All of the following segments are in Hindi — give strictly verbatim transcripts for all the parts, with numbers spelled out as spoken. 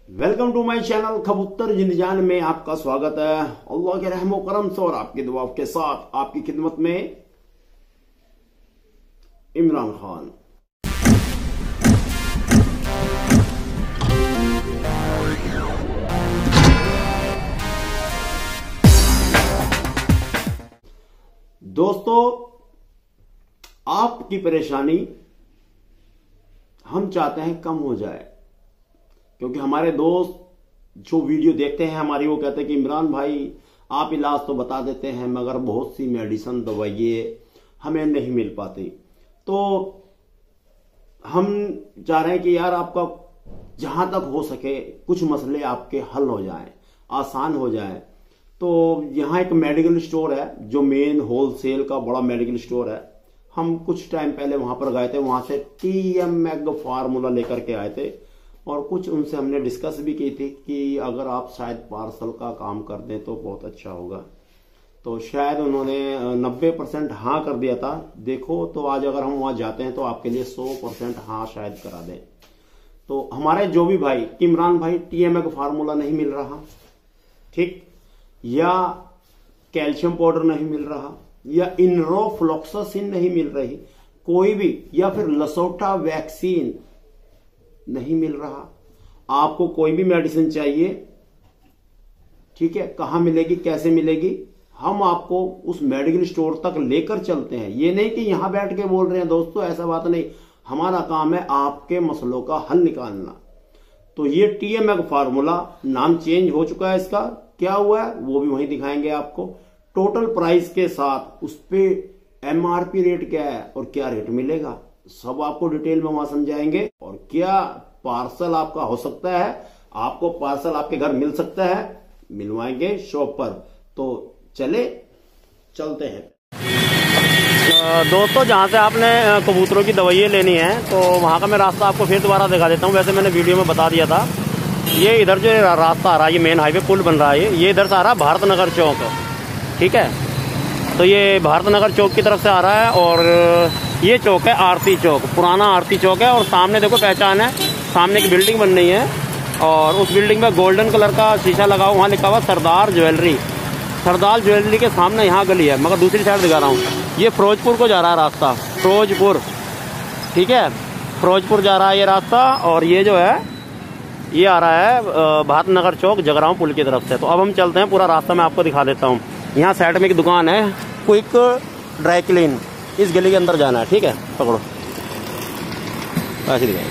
वेलकम टू माय चैनल कबूतर जिंदजान में आपका स्वागत है। अल्लाह के रहमो करम से और आपके दुआ के साथ आपकी खिदमत में इमरान खान। दोस्तों, आपकी परेशानी हम चाहते हैं कम हो जाए, क्योंकि हमारे दोस्त जो वीडियो देखते हैं हमारी, वो कहते हैं कि इमरान भाई आप इलाज तो बता देते हैं मगर बहुत सी मेडिसिन दवाइयाँ हमें नहीं मिल पाती। तो हम चाह रहे हैं कि यार आपका जहां तक हो सके कुछ मसले आपके हल हो जाएं, आसान हो जाएं। तो यहाँ एक मेडिकल स्टोर है जो मेन होलसेल का बड़ा मेडिकल स्टोर है। हम कुछ टाइम पहले वहां पर गए थे, वहां से टी एम मैग फार्मूला लेकर के आए थे और कुछ उनसे हमने डिस्कस भी की थी कि अगर आप शायद पार्सल का काम कर दें तो बहुत अच्छा होगा। तो शायद उन्होंने नब्बे परसेंट हाँ कर दिया था। देखो तो आज अगर हम वहां जाते हैं तो आपके लिए सौ परसेंट हाँ शायद करा दें। तो हमारे जो भी भाई इमरान भाई टीएमए का फार्मूला नहीं मिल रहा, ठीक, या कैल्शियम पाउडर नहीं मिल रहा, या इनरोफ्लॉक्सासिन नहीं मिल रही कोई भी, या फिर लसोटा वैक्सीन नहीं मिल रहा, आपको कोई भी मेडिसिन चाहिए, ठीक है, कहां मिलेगी, कैसे मिलेगी, हम आपको उस मेडिकल स्टोर तक लेकर चलते हैं। ये नहीं कि यहां बैठ के बोल रहे हैं दोस्तों, ऐसा बात नहीं। हमारा काम है आपके मसलों का हल निकालना। तो ये टीएमए फार्मूला नाम चेंज हो चुका है, इसका क्या हुआ है वो भी वहीं दिखाएंगे आपको, टोटल प्राइस के साथ, उस पे एमआरपी रेट क्या है और क्या रेट मिलेगा, सब आपको डिटेल में वहां समझाएंगे। और क्या पार्सल आपका हो सकता है, आपको पार्सल आपके घर मिल सकता है, मिलवाएंगे शॉप पर। तो चले चलते हैं दोस्तों। जहां से आपने कबूतरों की दवाइयाँ लेनी है तो वहां का मैं रास्ता आपको फिर दोबारा दिखा देता हूं। वैसे मैंने वीडियो में बता दिया था। ये इधर जो रास्ता आ रहा है, ये मेन हाईवे पुल बन रहा है, ये इधर से आ रहा है भारत नगर चौक, ठीक है। तो ये भारत नगर चौक की तरफ से आ रहा है और ये चौक है आरती चौक, पुराना आरती चौक है। और सामने देखो पहचान है, सामने की बिल्डिंग बन रही है और उस बिल्डिंग में गोल्डन कलर का शीशा लगा हुआ, वहाँ लिखा हुआ सरदार ज्वेलरी। सरदार ज्वेलरी के सामने यहाँ गली है, मगर दूसरी साइड दिखा रहा हूँ। ये फिरोजपुर को जा रहा है रास्ता, फिरोजपुर, ठीक है, फिरोजपुर जा रहा है ये रास्ता। और ये जो है ये आ रहा है भारत नगर चौक जगरांव पुल की तरफ से। तो अब हम चलते हैं, पूरा रास्ता मैं आपको दिखा देता हूँ। यहाँ साइड में एक दुकान है क्विक ड्राई क्लीन, इस गली के अंदर जाना है, ठीक है, पकड़ो ऐसे दिखाएं,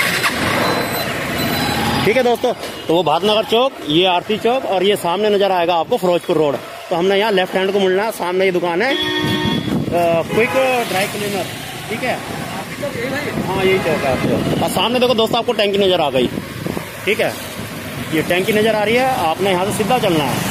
ठीक है दोस्तों। तो वो भारत नगर चौक, ये आरती चौक और ये सामने नजर आएगा आपको फिरोजपुर रोड। तो हमने यहाँ लेफ्ट हैंड को मुड़ना है, सामने ये दुकान है क्विक ड्राई क्लीनर, ठीक है, हाँ यही चौक है आपको। और सामने देखो दोस्तों आपको टैंकी नजर आ गई, ठीक है, ये टैंकी नजर आ रही है। आपने यहाँ से सीधा चलना है।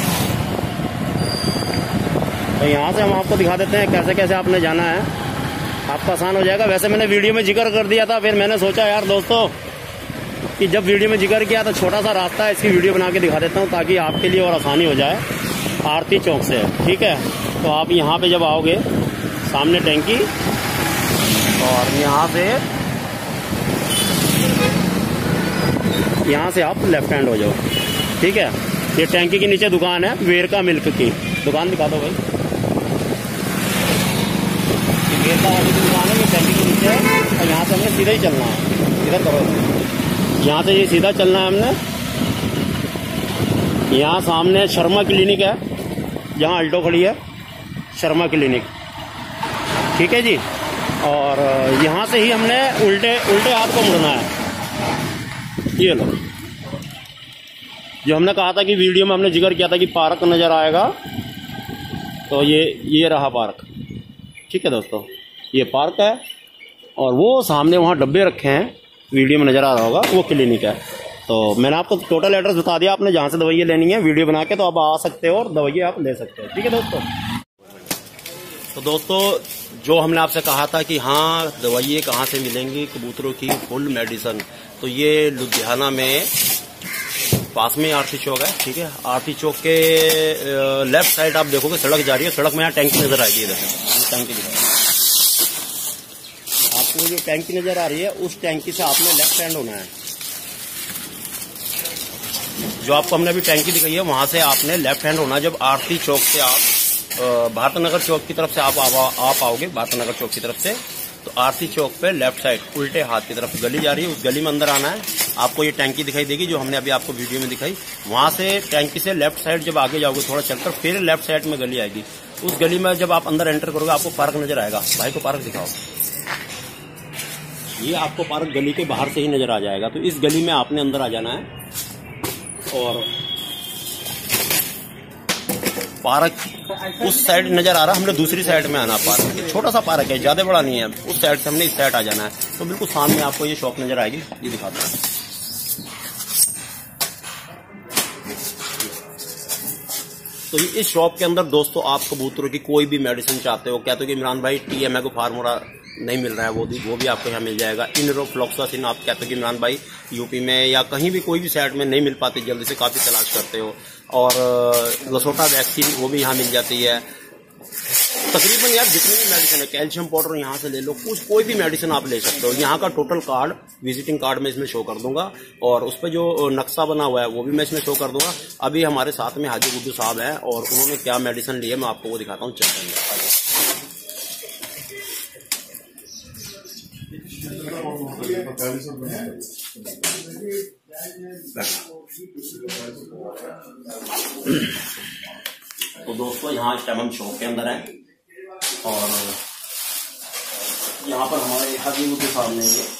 तो यहाँ से हम आपको दिखा देते हैं कैसे कैसे आपने जाना है, आपका आसान हो जाएगा। वैसे मैंने वीडियो में जिक्र कर दिया था, फिर मैंने सोचा यार दोस्तों कि जब वीडियो में जिक्र किया तो छोटा सा रास्ता है, इसकी वीडियो बना के दिखा देता हूँ ताकि आपके लिए और आसानी हो जाए। आरती चौक से, ठीक है, तो आप यहाँ पे जब आओगे सामने टैंकी, और यहाँ से यहाँ से आप लेफ्ट हैंड हो जाओ, ठीक है। ये टैंकी के नीचे दुकान है वेरका मिल्क की, दुकान दिखा दो भाई। वेरका वाली दुकान है, ये टैंकी के नीचे है। और यहाँ से हमें सीधा ही चलना है, इधर करो, यहाँ से ये सीधा चलना है हमने। यहाँ सामने शर्मा क्लिनिक है, जहाँ अल्टो खड़ी है, शर्मा क्लिनिक, ठीक है जी। और यहाँ से ही हमने उल्टे उल्टे हाथ को मुड़ना है। ये लो, जो हमने कहा था कि वीडियो में हमने जिक्र किया था कि पार्क नजर आएगा, तो ये ये रहा पार्क, ठीक है दोस्तों, ये पार्क है। और वो सामने वहाँ डब्बे रखे हैं, वीडियो में नजर आ रहा होगा, वो क्लिनिक है। तो मैंने आपको टोटल एड्रेस बता दिया, आपने जहाँ से दवाइयाँ लेनी है वीडियो बना के, तो आप आ सकते हो और दवाइयाँ आप ले सकते हो, ठीक है दोस्तों। तो दोस्तों, जो हमने आपसे कहा था कि हाँ दवाइयाँ कहाँ से मिलेंगी कबूतरों की फुल मेडिसिन, तो ये लुधियाना में पास में आरती चौक है, ठीक है। आरती चौक के लेफ्ट साइड आप देखोगे सड़क जा रही है, सड़क में यहाँ टैंकी नजर आएगी, इधर टैंकी दिखाई आपको, जो टैंकी नजर आ रही है उस टैंकी से आपने लेफ्ट हैंड होना है, जो आपको हमने अभी टैंकी दिखाई है वहां से आपने लेफ्ट हैंड होना। जब आरती चौक से आप भारत नगर चौक की तरफ से आप आप आओगे भारत नगर चौक की तरफ से, तो आरती चौक पे लेफ्ट साइड उल्टे हाथ की तरफ गली जा रही है, उस गली में अंदर आना है। आपको ये टैंकी दिखाई देगी जो हमने अभी आपको वीडियो में दिखाई। वहां से टैंकी से लेफ्ट साइड जब आगे जाओगे थोड़ा चलकर, फिर लेफ्ट साइड में गली आएगी। उस गली में जब आप अंदर एंटर करोगे आपको पार्क नजर आएगा। भाई को पार्क दिखाओ। ये आपको पार्क गली के बाहर से ही नजर आ जाएगा। तो इस गली में आपने अंदर आ जाना है और पार्क उस साइड नजर आ रहा, हमने दूसरी साइड में आना। पार्क छोटा सा पार्क है, ज्यादा बड़ा नहीं है। उस साइड से हमने इस साइड आ जाना है। तो बिल्कुल सामने आपको ये शॉप नजर आएगी, ये दिखाता हूं। तो इस शॉप के अंदर दोस्तों आप कबूतरों की कोई भी मेडिसिन चाहते हो, कहते हो कि इमरान भाई टीएमए को फार्मूला नहीं मिल रहा है, वो भी वो भी आपको यहाँ मिल जाएगा। इनरोफ्लॉक्सासिन आप कहते हो कि इमरान भाई यूपी में या कहीं भी कोई भी साइड में नहीं मिल पाती, जल्दी से काफी तलाश करते हो। और लसोटा वैक्सीन वो भी यहाँ मिल जाती है। तकरीबन यार जितनी भी मेडिसिन है, कैल्शियम पाउडर यहाँ से ले लो, कुछ कोई भी मेडिसिन आप ले सकते हो। यहाँ का टोटल कार्ड विजिटिंग कार्ड में इसमें शो कर दूंगा और उस पर जो नक्शा बना हुआ है वो भी मैं इसमें शो कर दूंगा। अभी हमारे साथ में हाजी गुड्डू साहब हैं और उन्होंने क्या मेडिसिन ली है मैं आपको वो दिखाता हूँ। चेक करेंगे। तो दोस्तों यहाँ इस टाइम हम शॉप के अंदर हैं और यहाँ पर हमारे हाजी गुड्डू साहब ने ये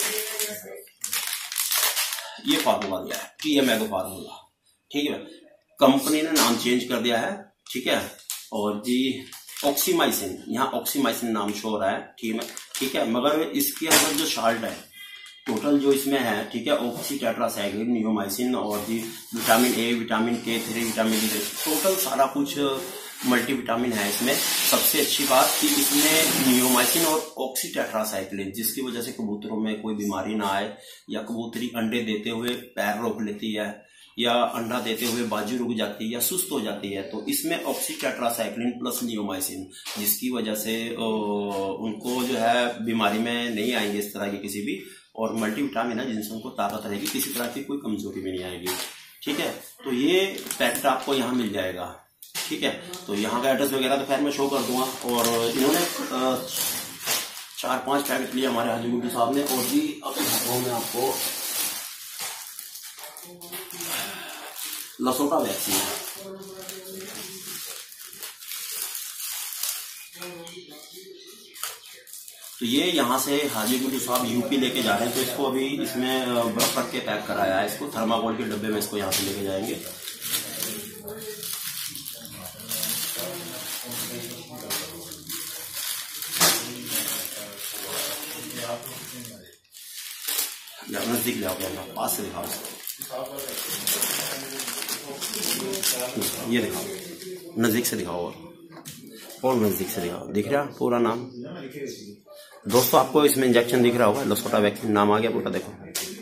ये फार्मूला दिया है, टीएमए का फार्मूला। ठीक है, कंपनी ने नाम चेंज कर दिया है। ठीक है, और जी ऑक्सीमाइसिन, यहाँ ऑक्सीमाइसिन नाम शो हो रहा है। ठीक है ठीक है मगर इसके अंदर जो साल्ट है टोटल जो इसमें है, ठीक है, ऑक्सी टेट्रासाइक्लिन, नियोमाइसिन और जी vitamin A, vitamin K three, vitamin D, total सारा कुछ मल्टी विटामिन है इसमें। सबसे अच्छी बात कि इसमें नियोमाइसिन और ऑक्सी टेट्रासाइक्लिन, जिसकी वजह से कबूतरों में कोई बीमारी ना आए या कबूतरी अंडे देते हुए पैर रोक लेती है या अंडा देते हुए बाजू रुक जाती है या सुस्त हो जाती है, तो इसमें ऑक्सी टेट्रासाइक्लिन प्लस नियोमाइसिन, जिसकी वजह से उनको जो है बीमारी में नहीं आएंगे इस तरह की किसी भी। और मल्टीविटामिन है जिनसे उनको ताकत रहेगी, किसी तरह की कोई कमजोरी भी नहीं आएगी। ठीक है, तो ये पैकेट आपको यहाँ मिल जाएगा। ठीक है, तो यहाँ का एड्रेस वगैरह तो खैर मैं शो कर दूंगा। और इन्होंने चार पांच पैकेट लिए हमारे हाजी गुड्डू साहब ने। और जी अभी दिखाऊँ मैं आपको लसोटा वैक्सीन है। तो ये यहाँ से हाजी गुड्डू साहब यूपी लेके जा रहे हैं, तो इसको अभी इसमें बर्फ रख के पैक कराया है। इसको थर्माकोल के डब्बे में इसको यहाँ से लेके जाएंगे। नजदीक ले आओ, पास से दिखाओ, ये दिखाओ, नजदीक से दिखाओ और नजदीक से दिखाओ। दिख रहा पूरा नाम दोस्तों? आपको इसमें इंजेक्शन दिख रहा होगा, लसोटा वैक्सीन नाम आ गया पूरा, देखो।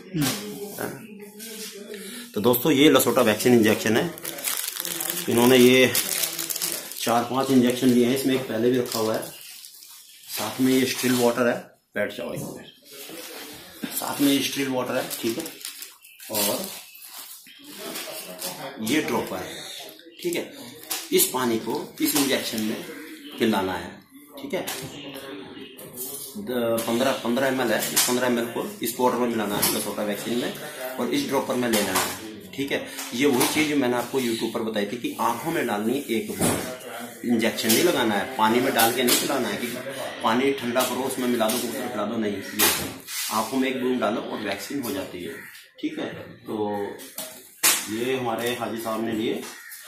तो दोस्तों ये लसोटा वैक्सीन इंजेक्शन है। इन्होंने ये चार पांच इंजेक्शन लिए हैं, इसमें एक पहले भी रखा हुआ है। साथ में ये स्टिल वाटर है, बैठ जाओ इसमें। साथ में ये स्टिल वाटर है, ठीक है, और ये ड्रॉपर है। ठीक है, इस पानी को इस इंजेक्शन में पिलाना है। ठीक है, पंद्रह पंद्रह एम एल है, इस पंद्रह एम एल को इस पाउडर में मिलाना है लसोटा वैक्सीन में, और इस ड्रॉपर में ले लेना है। ठीक है, ये वही चीज मैंने आपको यूट्यूब पर बताई थी कि आंखों में डालनी है एक बूंद, इंजेक्शन नहीं लगाना है, पानी में डाल के नहीं पिलाना है कि पानी ठंडा करो उसमें मिला दो दूसरा पिला दो, नहीं, ये आंखों में एक बूंद डालो और वैक्सीन हो जाती है। ठीक है, तो ये हमारे हाजी साहब ने लिए।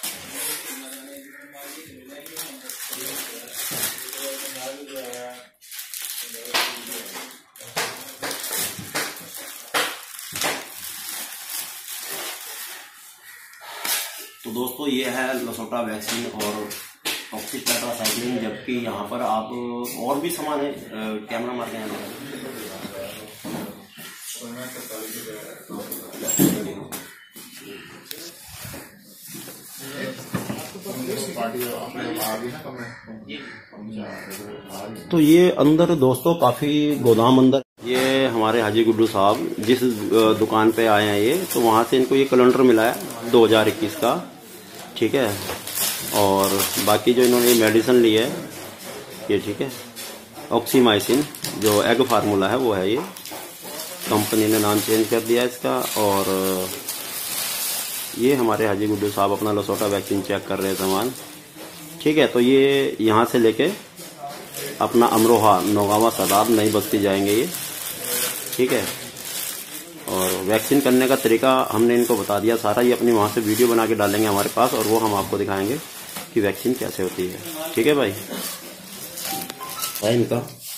तो दोस्तों ये है लसोटा वैक्सीन और ऑक्सी टेट्रासाइक्लिन, जबकि यहाँ पर आप और भी सामान है। कैमरा मार के यहाँ तो ये अंदर दोस्तों काफी गोदाम अंदर ये हमारे हाजी गुड्डू साहब जिस दुकान पे आए हैं ये, तो वहाँ से इनको ये कैलेंडर मिला है दो हज़ार इक्कीस का, ठीक है। और बाकी जो इन्होंने मेडिसिन ली है ये, ठीक है, ऑक्सीमाइसिन जो एग फार्मूला है वो है ये, कंपनी ने नाम चेंज कर दिया इसका। और ये हमारे हाजी गुड्डू साहब अपना लसोटा वैक्सीन चेक कर रहे हैं सामान, ठीक है। तो ये यहाँ से लेके अपना अमरोहा नौगावा सदाब नई बस्ती जाएंगे ये, ठीक है। और वैक्सीन करने का तरीका हमने इनको बता दिया सारा, ये अपनी वहाँ से वीडियो बना के डालेंगे हमारे पास, और वो हम आपको दिखाएंगे कि वैक्सीन कैसे होती है, ठीक है भाई। है इनका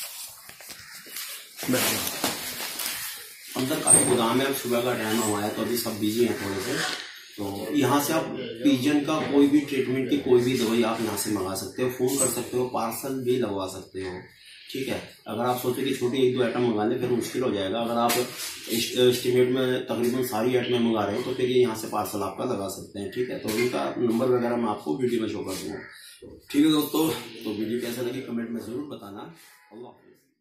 अंदर काफी गोदाम है, अब सुबह का टाइम हुआ है तो अभी सब बिजी हैं थोड़े से। तो यहाँ से आप पीजन का कोई भी ट्रीटमेंट की कोई भी दवाई आप यहाँ से मंगा सकते हो, फोन कर सकते हो, पार्सल भी लगवा सकते हो, ठीक है। अगर आप सोचे कि छोटी एक दो आइटम मंगा लें फिर मुश्किल हो जाएगा। अगर आप एस्टिमेट में तकरीबन सारी आइटम मंगा रहे हो तो फिर ये यहाँ से पार्सल आपका लगा सकते हैं, ठीक है। तो उनका नंबर वगैरह मैं आपको वीडियो में शो कर दूंगा, ठीक है दोस्तों। तो वीडियो कैसा लगी कमेंट में जरूर बताना। अल्लाह हाफिज़।